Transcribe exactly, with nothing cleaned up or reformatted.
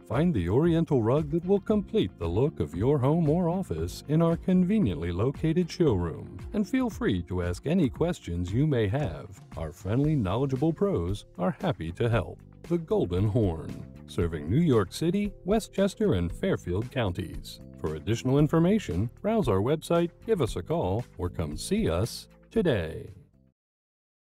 Find the Oriental rug that will complete the look of your home or office in our conveniently located showroom. And feel free to ask any questions you may have. Our friendly, knowledgeable pros are happy to help. The Golden Horn, serving New York City, Westchester, and Fairfield counties. For additional information, browse our website, give us a call, or come see us today.